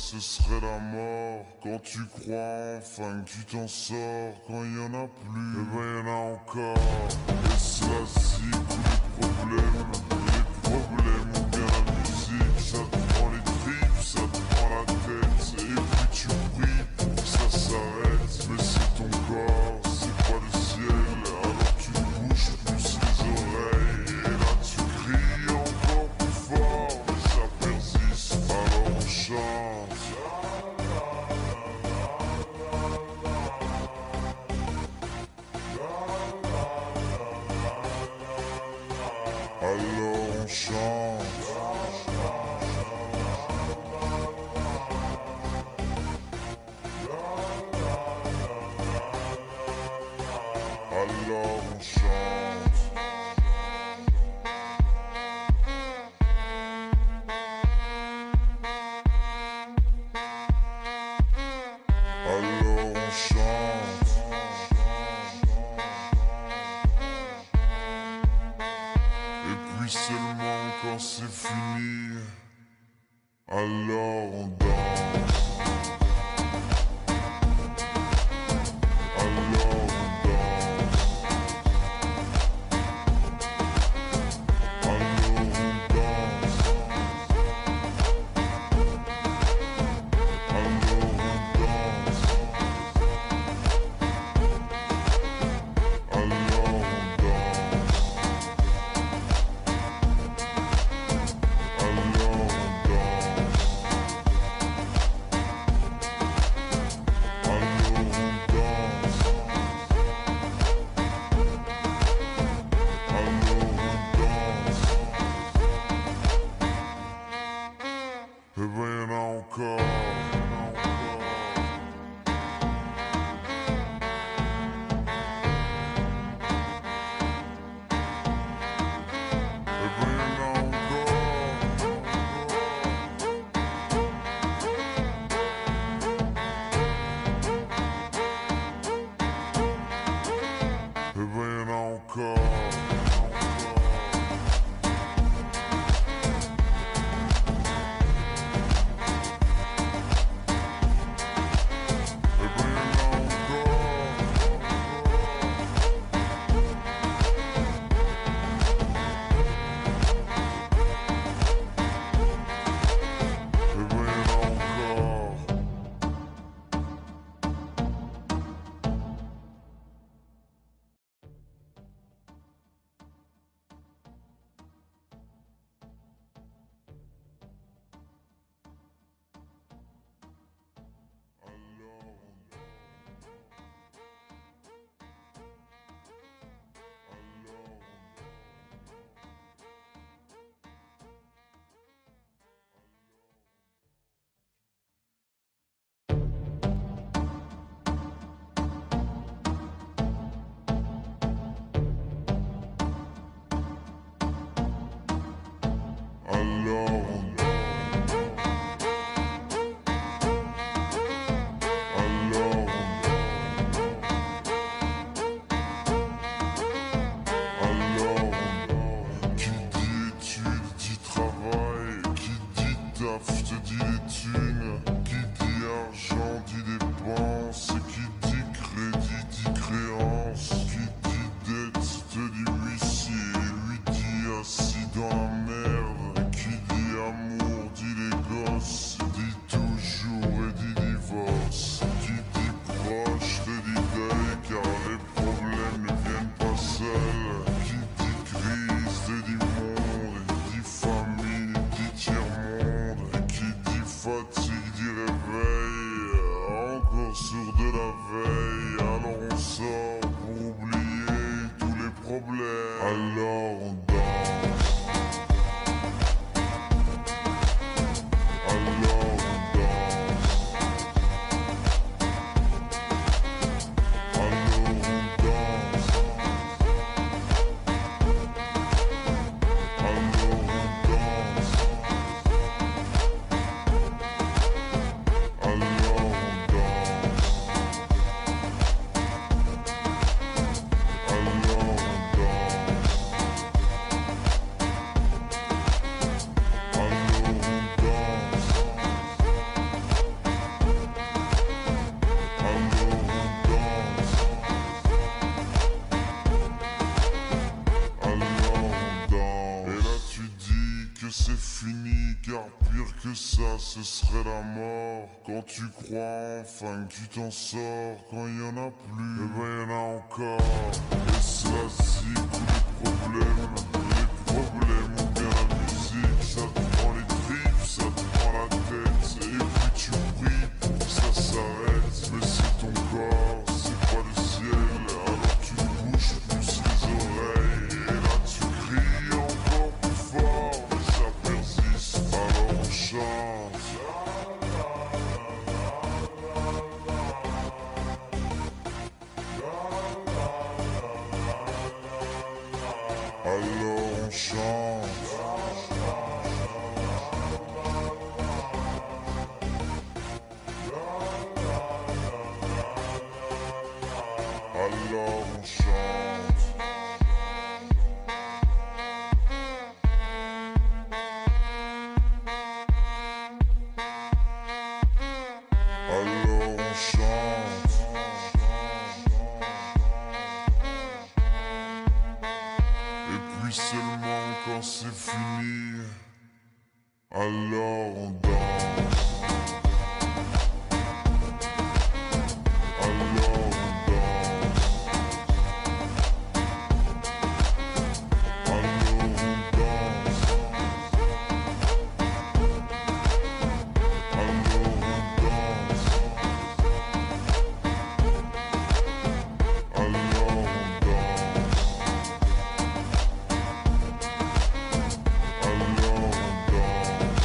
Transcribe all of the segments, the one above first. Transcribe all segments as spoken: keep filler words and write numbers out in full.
ce serait la mort. Quand tu crois enfin que tu t'en sors, quand il y en a plus, eh ben y en a encore. Et cela c'est tous les problèmes, les problèmes ou bien la musique, ça te prend les tripes, ça te prend la tête, et puis tu pries pour que ça s'arrête. Mais c'est ton corps, c'est pas le ciel, alors tu bouges plus les oreilles, et là tu cries encore plus fort, mais ça persiste, alors on chante. Alors on chante. Alors on chante. Alors on chante. Et puis seulement quand c'est fini, alors on danse. Alors on danse. Alors on danse. Alors on danse. Alors on danse. Alors on danse. Eh ben y'en a encore. Eh ben y'en a encore. Eh ben y'en a encore. Alors on danse. ce serait la mort. Quand tu crois enfin que tu t'en sors, quand il y en a plus, eh ben y en a encore. Et cela si tous les problèmes, les problèmes ou bien la musique, ça te prend les tripes, ça te prend la tête. Et puis tu pries pour que ça s'arrête. Mais c'est ton corps, c'est pas le ciel. Alors tu te bouges plus les oreilles. Et là tu cries encore plus fort. Mais ça persiste, alors on chante. Alors on chante. Alors on chante. Alors on chante. Et puis seulement quand c'est fini, alors on danse. Alors on danse. Alors on danse. Alors on danse. Alors on danse. Alors on danse.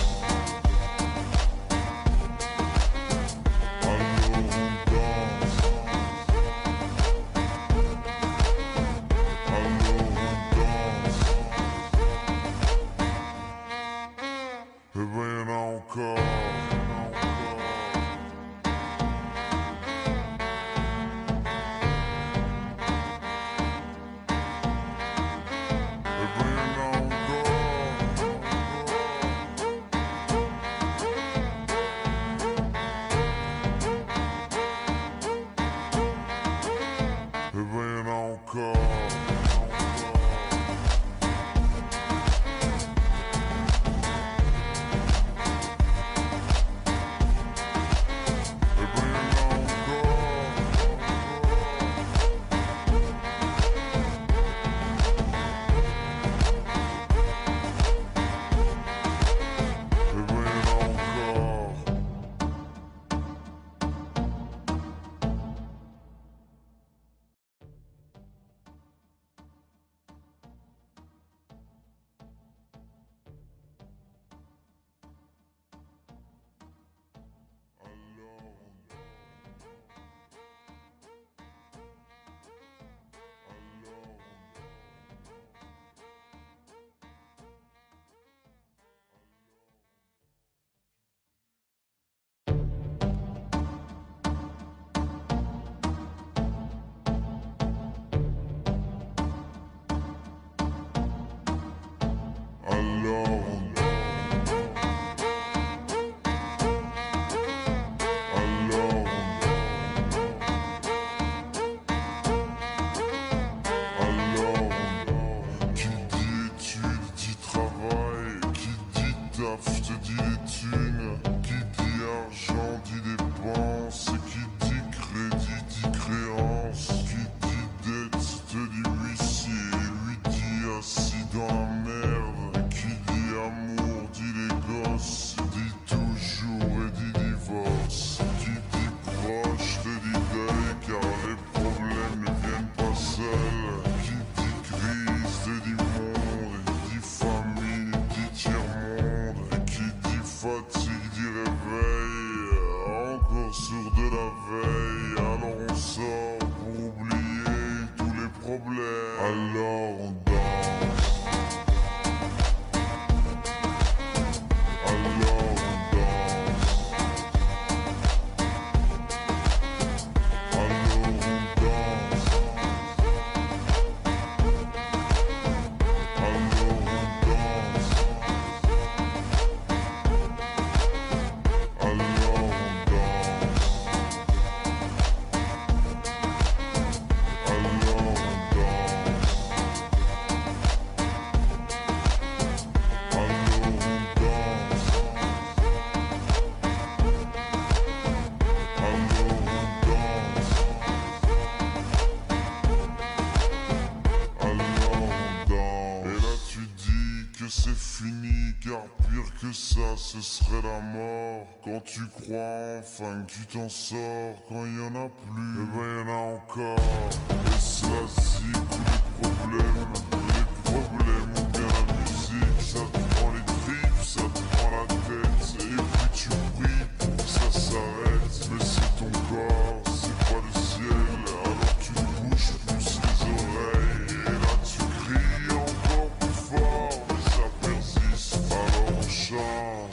ce serait la mort. Quand tu crois enfin que tu t'en sors, quand il y en a plus, eh ben y en a encore. Et cela si tous les problèmes, les problèmes ou bien la musique, ça te prend les tripes, ça te prend la tête. Et puis tu pries pour que ça s'arrête. Mais c'est ton corps, c'est pas le ciel. Alors tu ne bouges plus les oreilles. Et là tu cries encore plus fort. Mais ça persiste, alors on chante.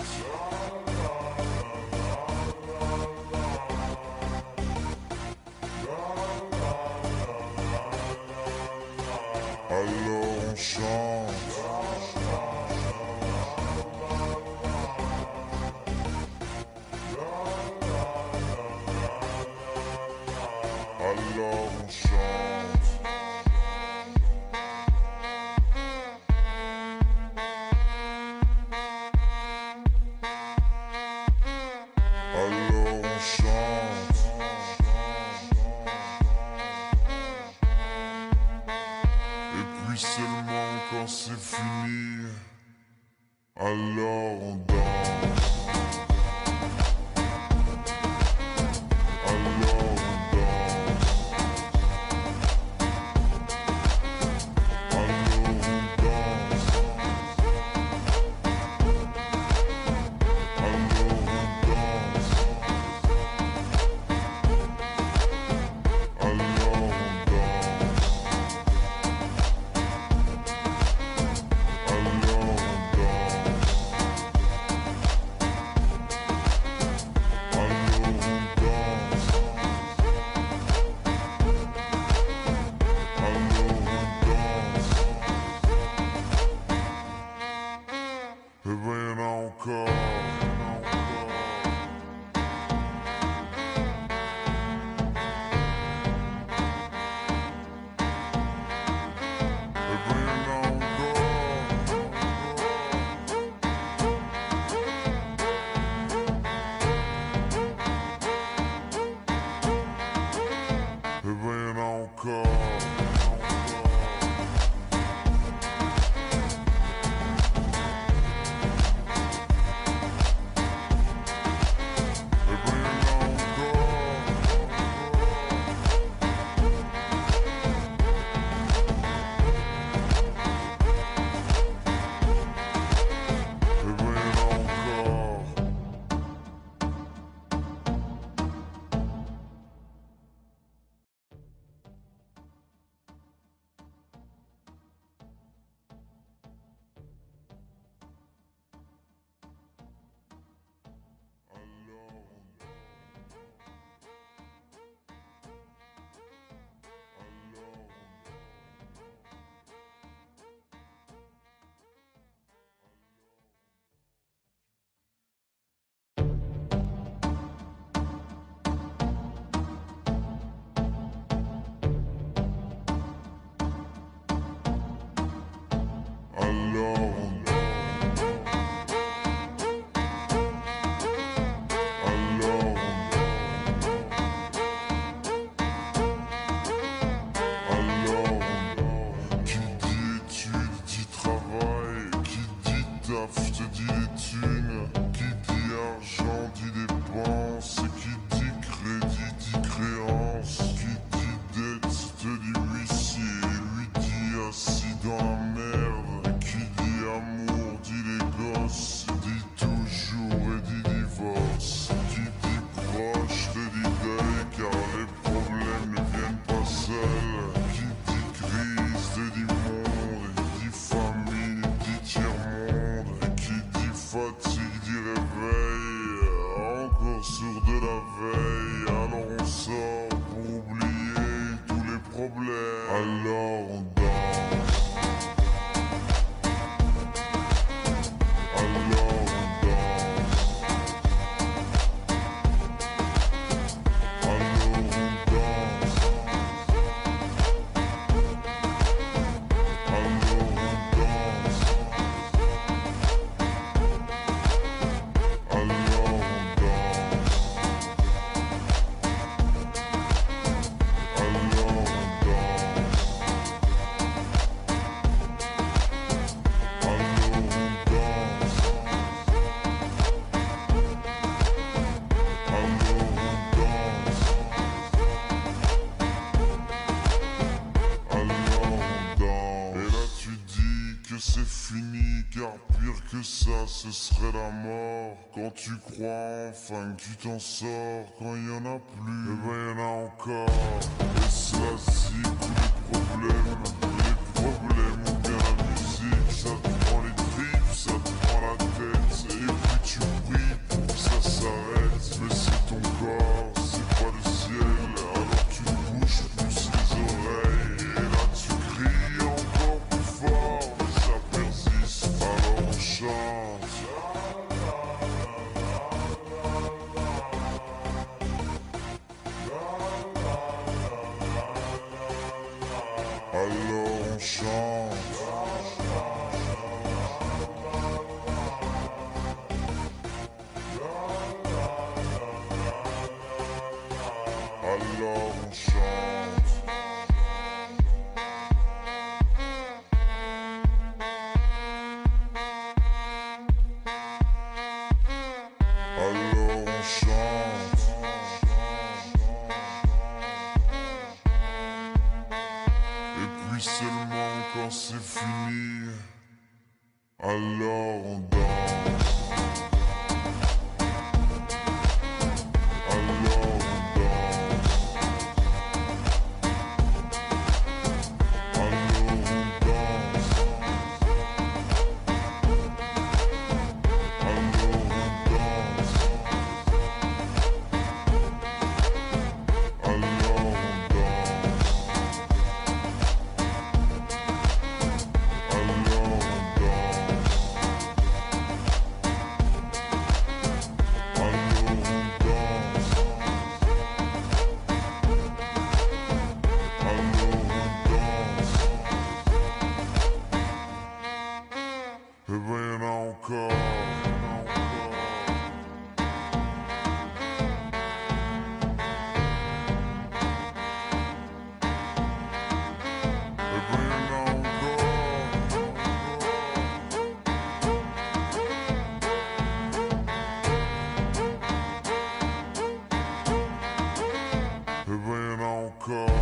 Alors on chante. Alors on chante. Alors on chante. Et puis seulement quand c'est fini, alors on danse. Alors on danse. Alors on danse. Alors on danse. Alors on danse. Alors on Eh ben y'en a encore, y'en a encore. Eh ben y'en a encore. Eh ben y'en a encore. Je te dis les thunes, qui dit argent dit dépense, qui dit crédit dit créance, qui dit dette te dit huissier, lui dit assis dans la merde, qui dit amour dit les gosses, dit toujours et dit divorce, qui dit proche te dit deuil car les problèmes ne viennent pas seuls, qui dit crise te dit monde, dit famine dit tiers-monde. Fatigue du réveil, encore sur de la veille. Alors on sort pour oublier tous les problèmes. Alors on danse. Alors on danse. Alors on danse. Alors on danse. Alors on danse. ça ce serait la mort. Quand tu crois enfin que tu t'en sors, quand il y en a plus, eh ben y en a encore. Et cela c'est tous les problèmes, les problèmes ou bien la musique, ça te prend les tripes, ça te prend la tête, et puis tu pries pour que ça s'arrête. Mais c'est ton corps, c'est pas le ciel, alors tu bouges plus les oreilles, et là tu cries encore plus fort, mais ça persiste, alors on chante. Alors on chante. Alors on chante. Alors on chante. Et puis seulement quand c'est fini, alors on danse. Alors on danse. Alors on danse. Alors on danse. Alors on danse. Alors on danse. Eh ben y'en a encore. Eh ben y'en a encore. Eh ben y'en a encore.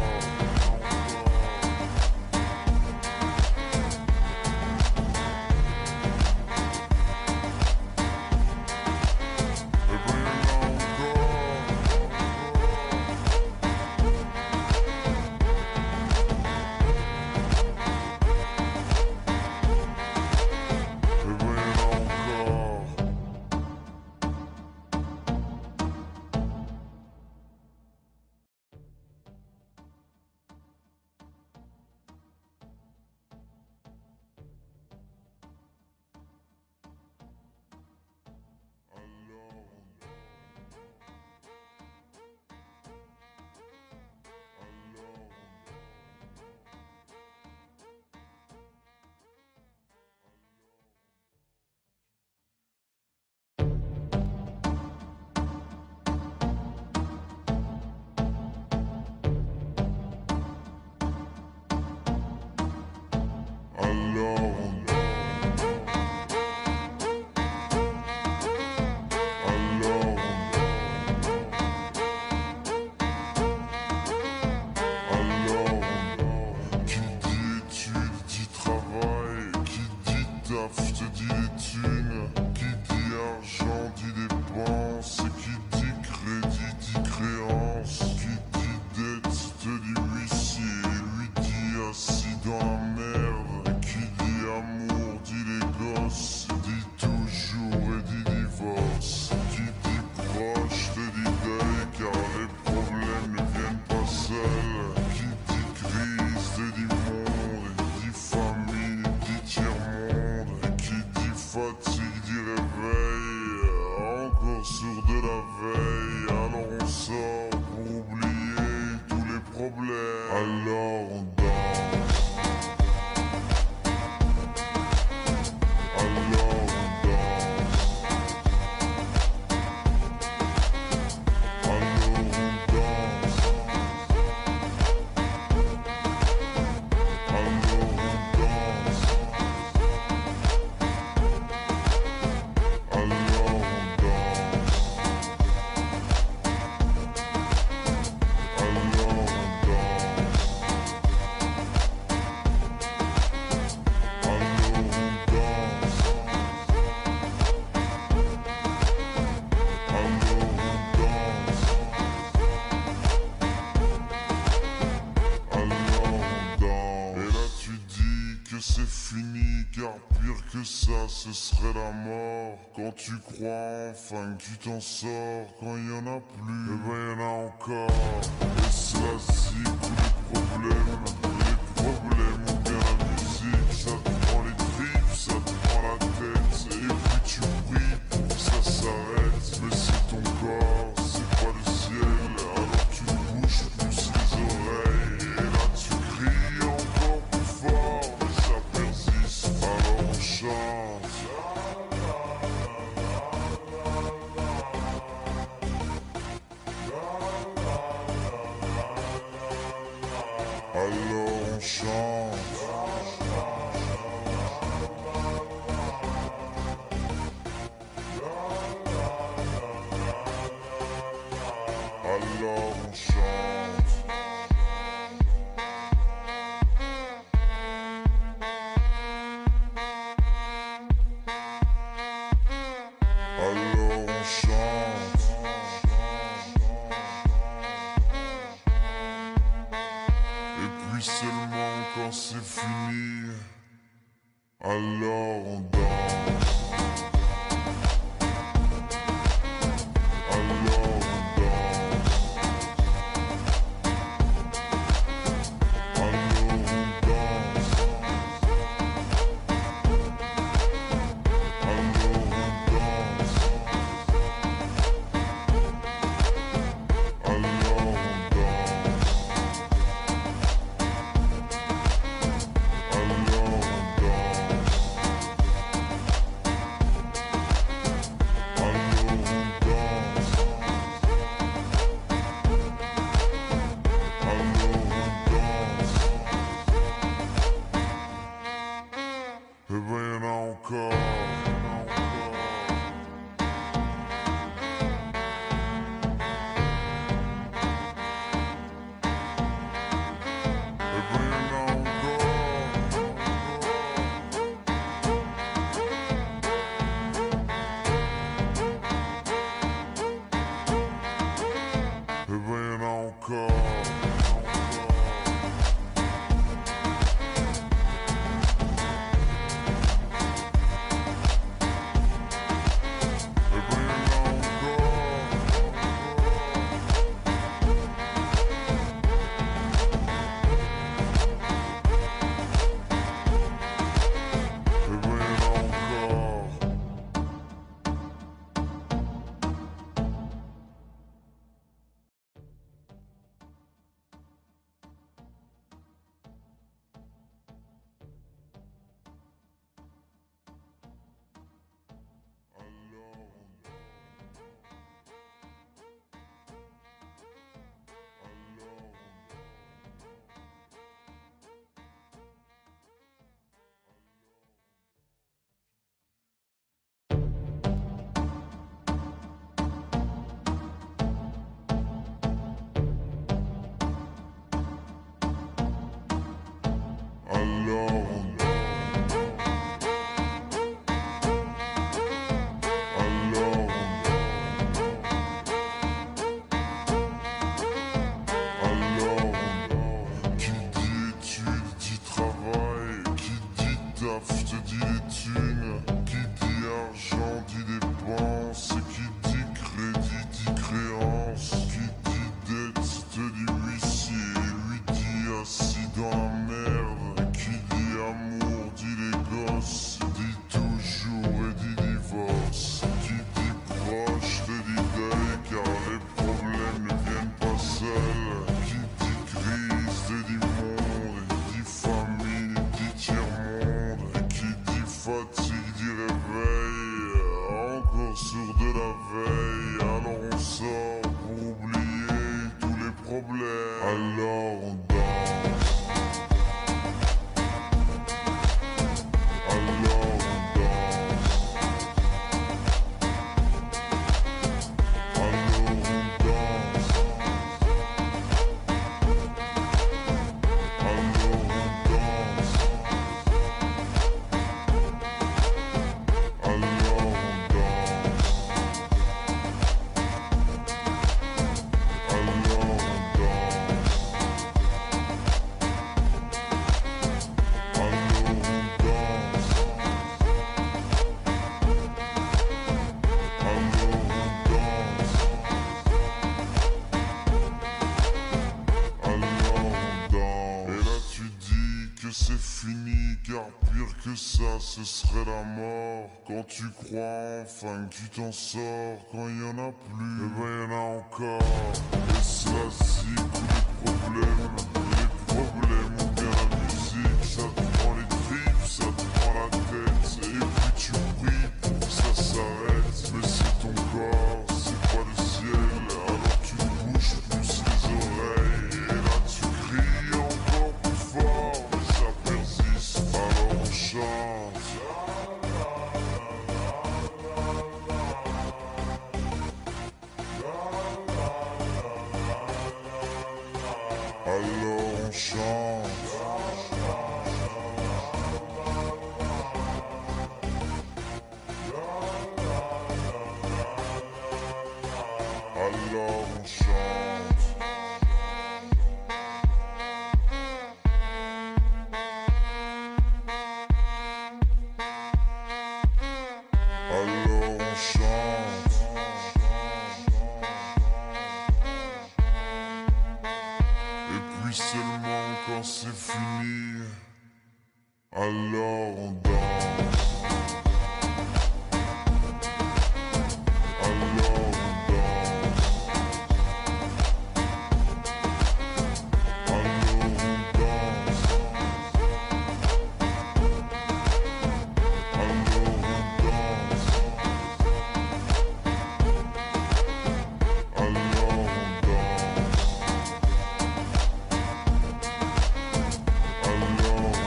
que ça, ce serait la mort. Quand tu crois enfin que tu t'en sors, quand il y en a plus, eh ben y en a encore. Et cela c'est tous les problèmes, les problèmes ou bien la musique, ça te prend les tripes, ça te prend la tête, et puis tu pries pour que ça s'arrête. Mais c'est ton corps, c'est pas le ciel, alors tu te bouges plus les oreilles, et là tu cries encore plus fort, mais ça persiste, alors on chante. Alors on chante. Alors on chante. Alors on chante. Et puis seulement quand c'est fini, alors on danse. Alors on danse. Alors on danse. Alors on danse. Alors on danse. Alors on danse. Eh ben y'en a encore. Eh ben y'en a encore. Eh ben y'en a encore. Alors on danse. Alors on danse. Alors on danse. Qui dit études dit travail, qui dit taf te dit les thunes, qui dit argent dit dépenses, qui dit crédit dit créance, qui dit dette te dit huissier, lui dit assis dans la merde, qui dit amour dit les gosses, dit toujours et dit divorce, qui dit proche te dit deuil car les problèmes ne viennent pas seuls, qui dit crise te dit monde, dit famille dit tiers-monde, et qui dit fatigue dit réveil, encore sourd de la veille, alors on sort pour oublier tous les problèmes, alors on danse. Alors on danse. Alors on danse. Alors on danse. Alors on danse. Alors on danse. c'est fini, car pire que ça ce serait la mort. Quand tu crois enfin que tu t'en sors, quand il y en a plus, eh ben y en a encore. Et cela si tous les problèmes, les problèmes ou bien la musique, ça te prend les tripes, ça te prend la tête, et puis tu pries pour que ça s'arrête. Mais c'est ton corps, c'est pas le ciel, alors tu te bouges plus les oreilles, et là tu cries encore plus fort, mais ça persiste, alors on chante. Alors on chante. Alors on chante. Alors on chante. Et puis seulement quand c'est fini, alors on danse. Alors on danse. Alors on danse. Alors on danse. Alors on danse. Alors on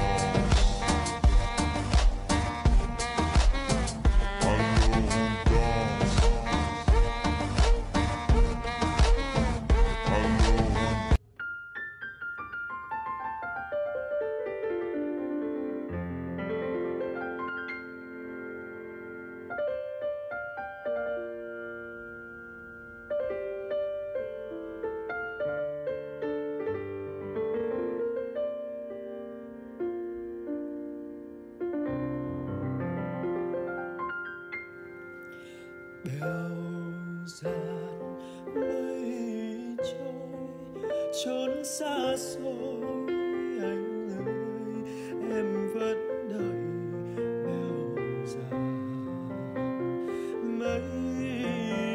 bèo dạt mây trôi chốn xa xôi, anh ơi em vẫn đợi. Bèo dạt mây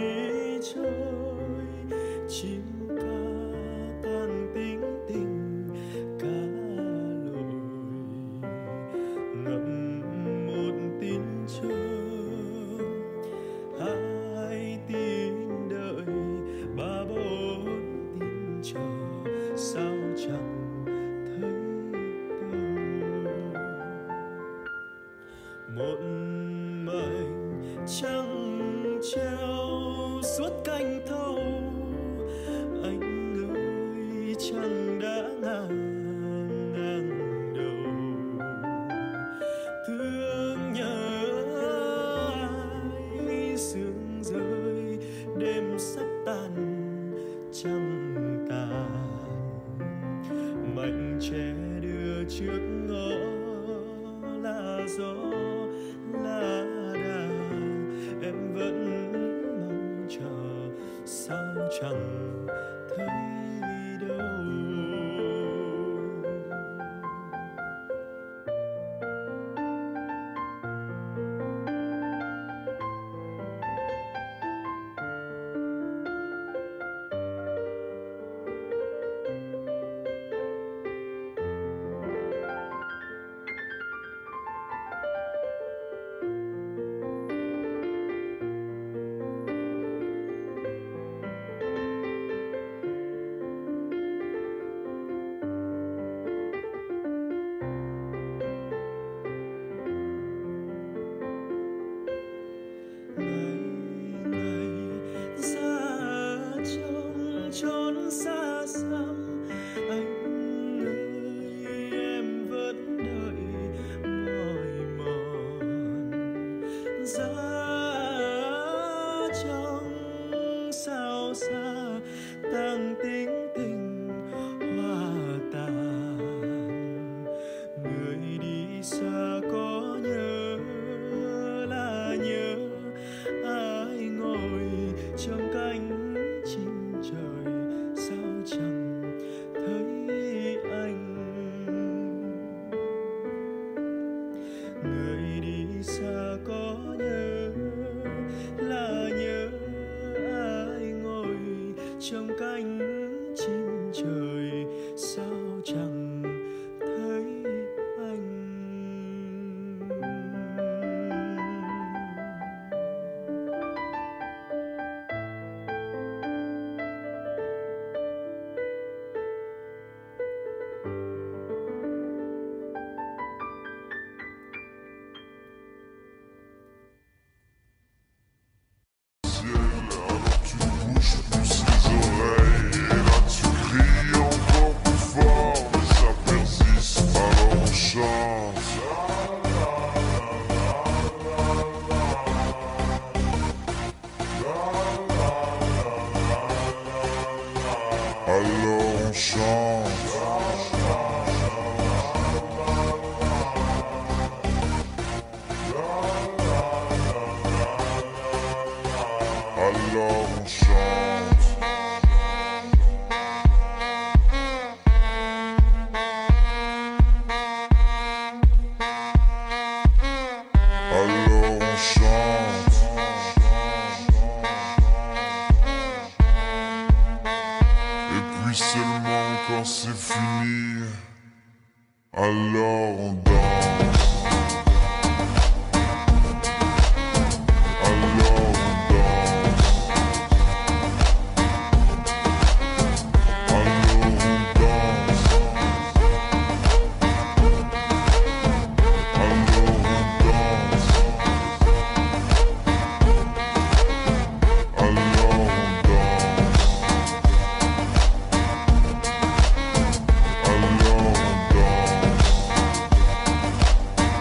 trôi chim ca còn tính tình cá lội ngậm một tin chương, hai tin đợi ba bốn tin chờ, sao chẳng thấy đâu. Một mảnh trăng treo suốt canh thâu, anh ơi trăng đã ngang ngang đầu. Thương nhớ ai sương rơi đêm sắp tàn trăng tàn, mảnh tre đưa trước ngõ là gió lá đàng. Em vẫn mong chờ sao chẳng thấy đâu. chante. Alors on chante. Alors on chante. Et puis seulement quand c'est fini, alors on danse. Alors on danse. Alors on danse. Alors on danse. Alors on danse. Alors on danse.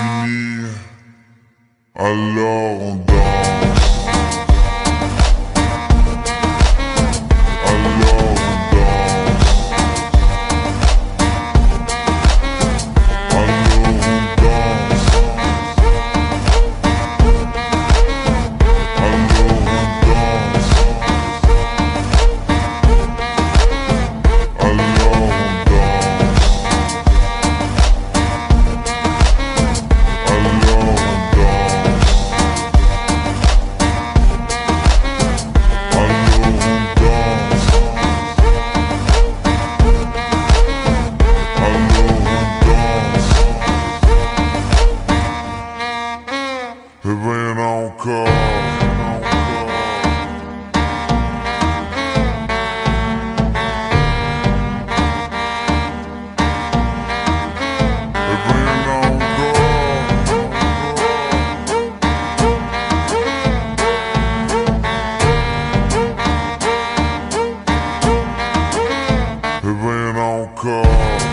fini, alors on danse. Alors on danse. Alors on danse. Alors on danse. Alors on et ben y'en a encore. Et ben y'en a encore.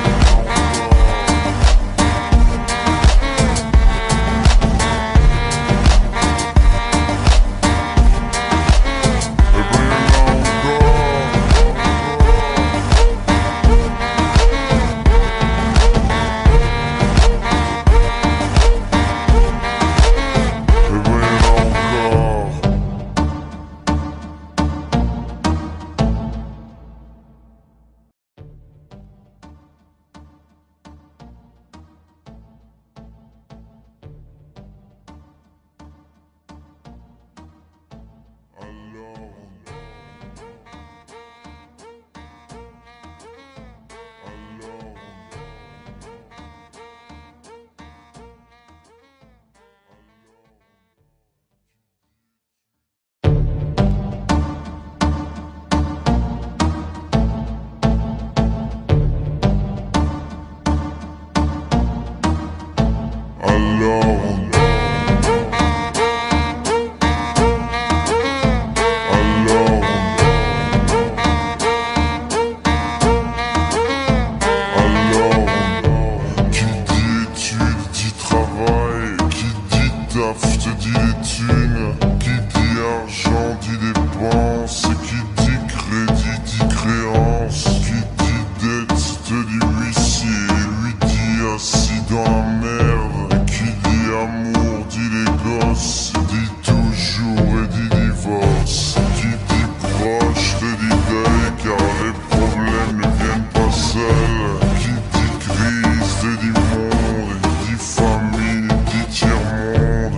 Je te dis les thunes, qui dit argent dit dépense, qui dit crédit dit créance, qui dit dette te dit huissier, lui dit assis dans la merde, qui dit amour dit les gosses, dit toujours et dit divorce, qui dit proche te dit deuil car les problèmes ne viennent pas seuls, qui dit crise te dit monde, qui dit famille dit tiers-monde,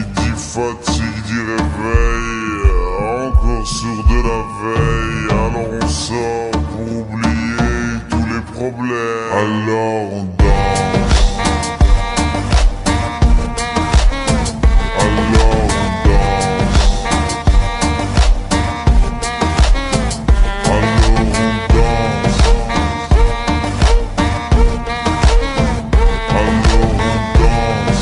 fatigue dit réveil, encore sourd de la veille. Alors on sort pour oublier tous les problèmes. Alors on danse. Alors on danse. Alors on danse. Alors on danse.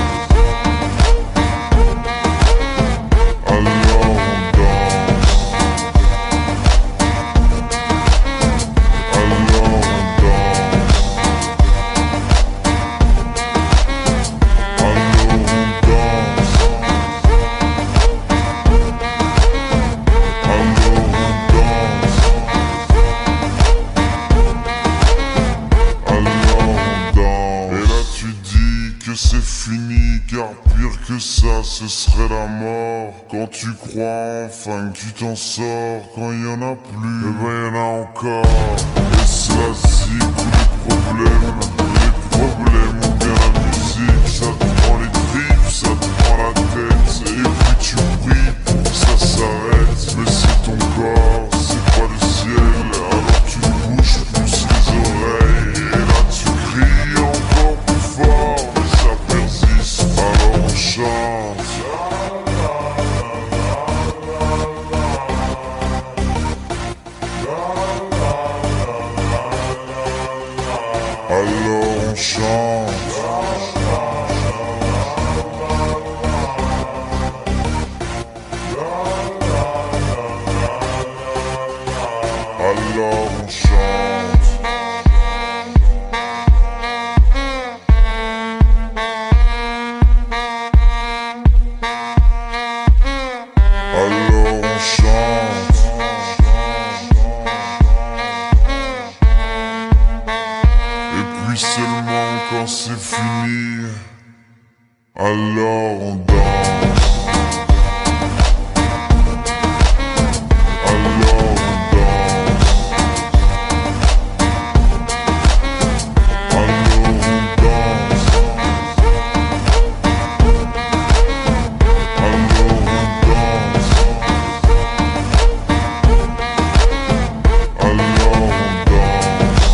C'est fini, car pire que ça, ce serait la mort. Quand tu crois enfin que tu t'en sors, quand il y en a plus, et ben y en a encore. Et cela zig tous les problèmes, les problèmes ou bien la musique, ça te prend les tripes, ça te prend la tête, et puis tu pries pour que ça s'arrête. Mais c'est ton corps, c'est pas le ciel, alors tu bouges plus les oreilles, et là tu cries encore plus fort. Alors on chante. Alors on chante. Alors on danse. Alors on danse. Alors on danse. Alors on danse. Alors on danse.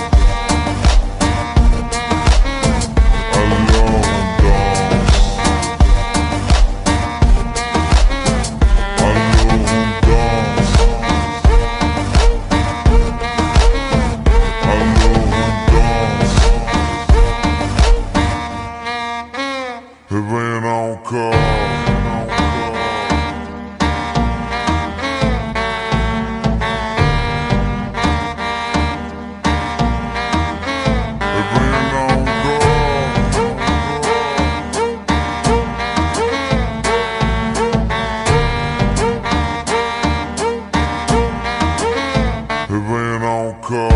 Eh ben y'en a encore. Eh ben y'en a encore. Eh ben y'en a encore.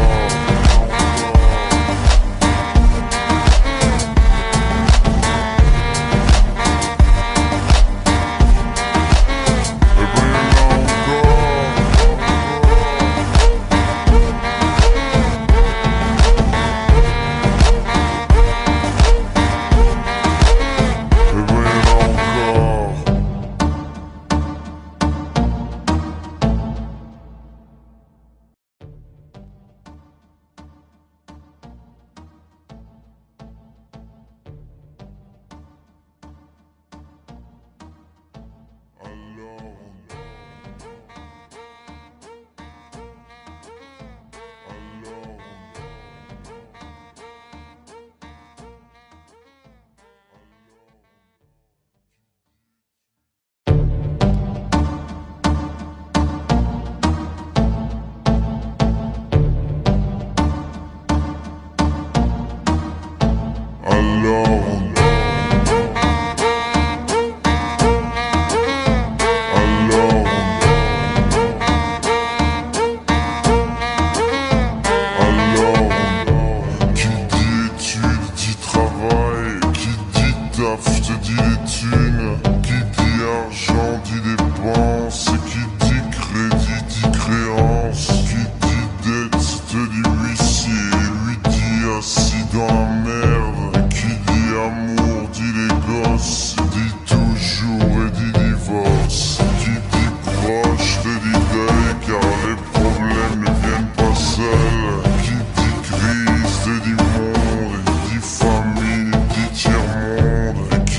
Je te dis les thunes, qui dit argent dit dépense, qui dit crédit dit créance, qui dit dette te dit huissier, lui dit assis dans la merde, qui dit amour dit les gosses, dit toujours et dit divorce, qui dit proche te dit deuil car les problèmes ne viennent pas seuls, qui dit crise te dit monde, dit famille dit tiers-monde,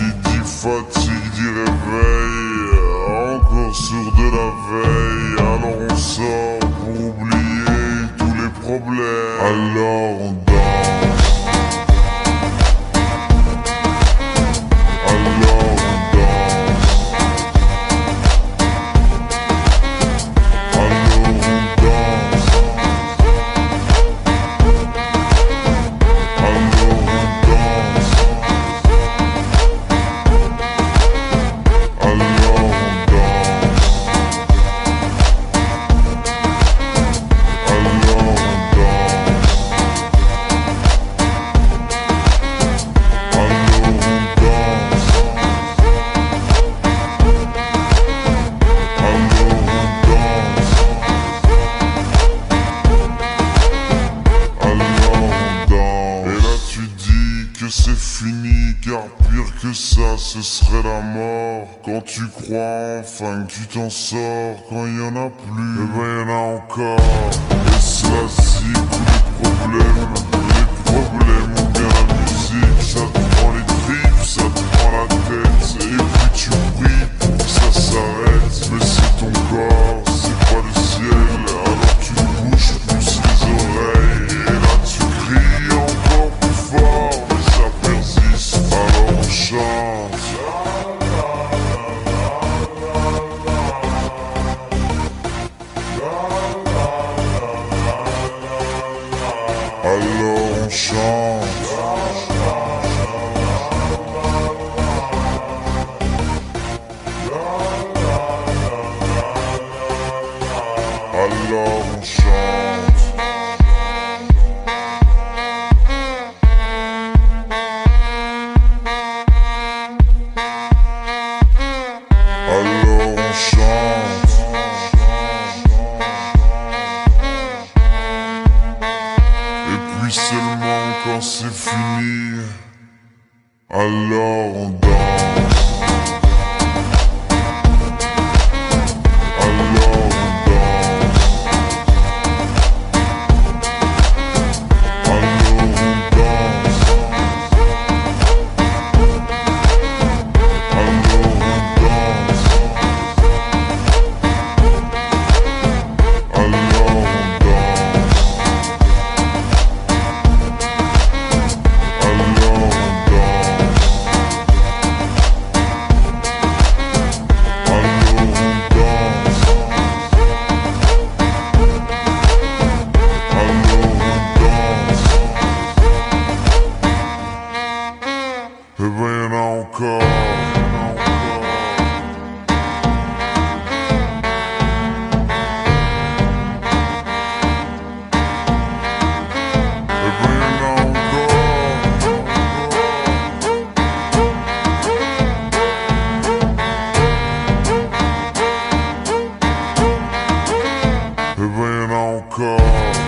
fatigue dit réveil, encore sur de la veille. Alors on sort pour oublier tous les problèmes. Alors on danse. Alors on danse. Alors on danse. Alors on danse. C'est fini car pire que ça ce serait la mort. Quand tu crois enfin que tu t'en sors, quand il y en a plus, eh ben y'en a encore. Et cela c'est tous les problèmes, les problèmes ou bien la musique, ça te prend les tripes, ça te prend la tête, et puis tu pries pour que ça s'arrête. Mais c'est ton corps, c'est pas le ciel, alors tu bouges plus les oreilles, et là tu cries encore plus fort. Alors on chante. Alors on chante. Alors on danse. Alors on danse. Alors on danse. Alors on danse. Alors on danse. Eh ben y'en a encore. Eh ben y'en a encore. Eh ben y'en a encore.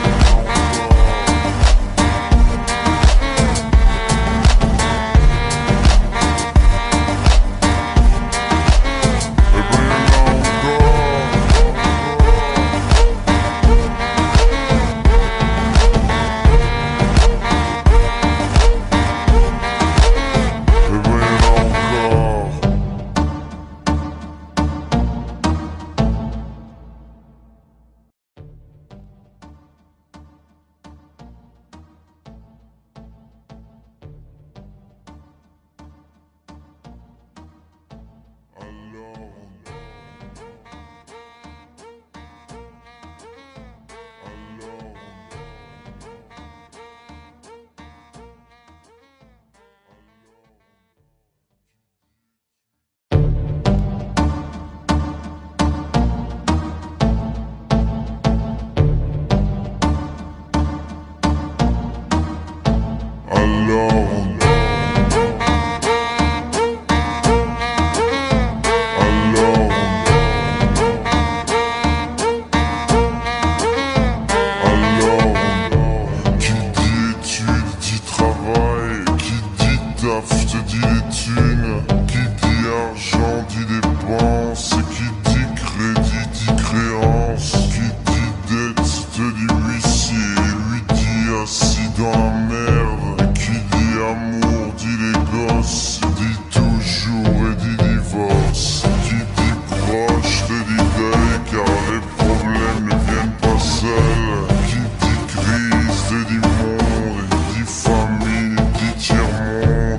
Je te dis les thunes, qui dit argent dit dépense, qui dit crédit dit créance, qui dit dette te dit huissier, lui dit assis dans la merde, qui dit amour dit les gosses, dit toujours et dit divorce, qui dit proche te dit deuil car les problèmes ne viennent pas seuls, qui dit crise te dit monde, dit famille dit tiers-monde,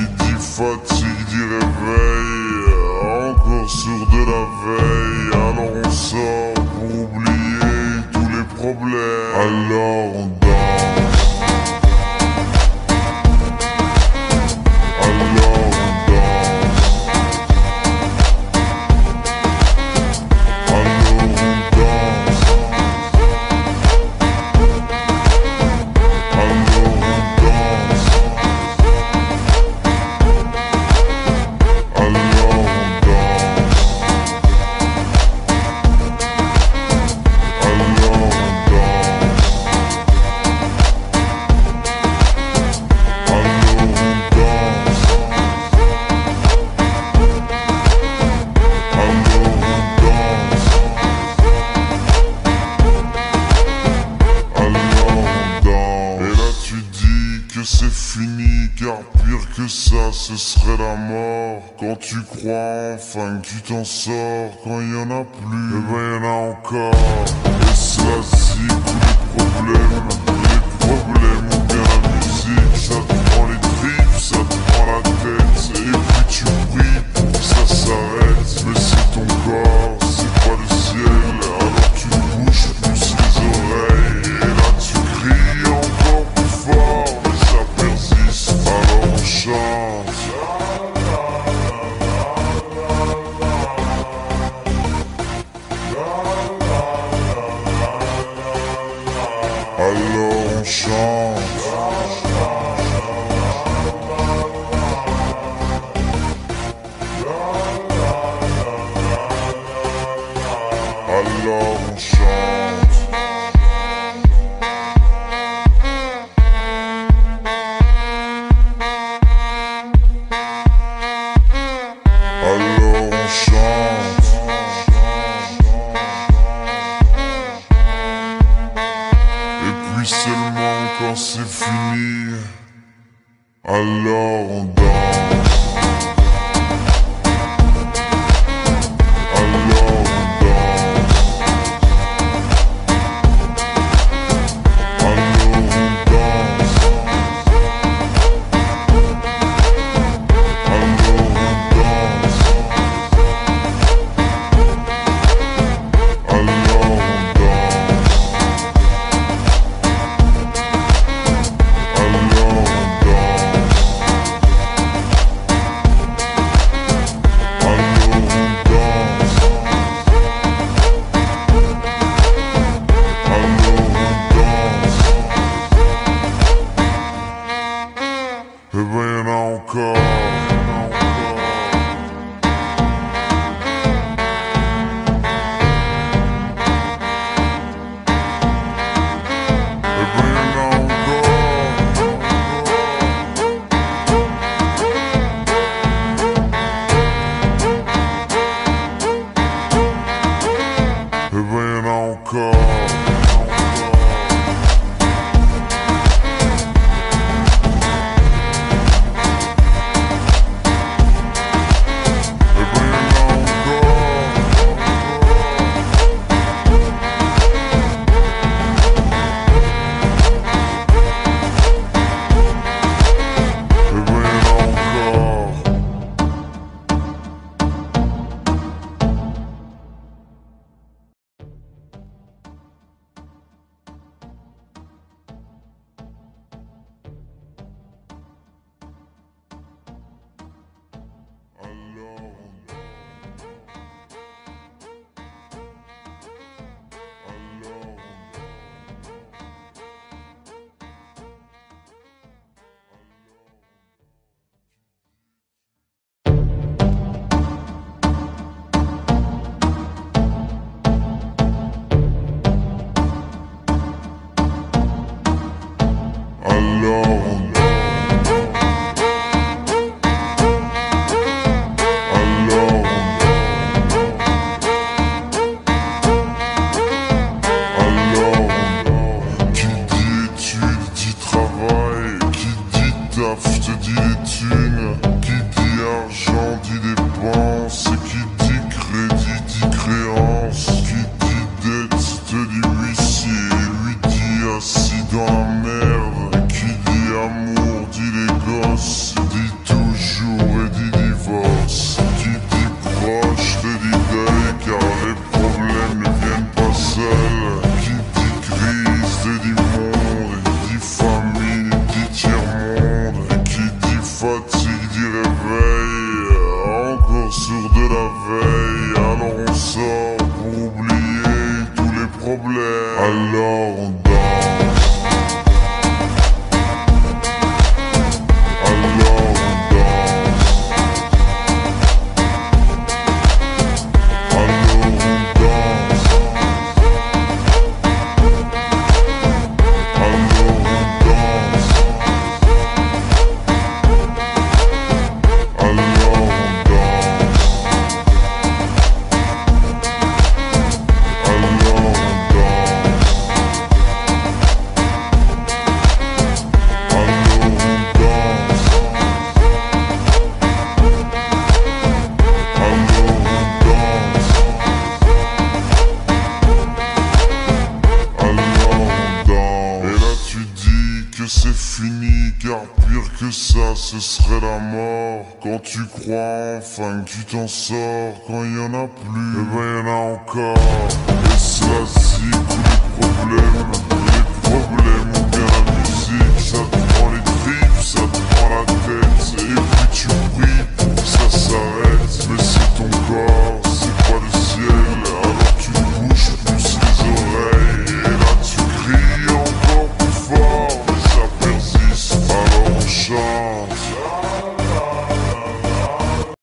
fatigue dit réveil, encore sur de la veille. Alors on sort pour oublier tous les problèmes. Alors on danse. Alors on danse. Alors on danse. Alors on danse. C'est fini, car pire que ça, ce serait la mort. Quand tu crois enfin que tu t'en sors, quand il y en a plus, eh ben y en a encore. Et c'est la zik ou les problèmes, les problèmes ou bien la musique, ça te prend les tripes, ça te prend la tête, et puis tu pries pour que ça s'arrête. Mais c'est ton corps, c'est pas le ciel, alors tu bouges plus les oreilles, et là tu cries encore plus fort. Alors on chante. Alors on chante. Alors on chante. ce serait la mort. Quand tu crois enfin que tu t'en sors, quand il y en a plus, eh ben y en a encore. Et cela, c'est tous les problèmes, les problèmes.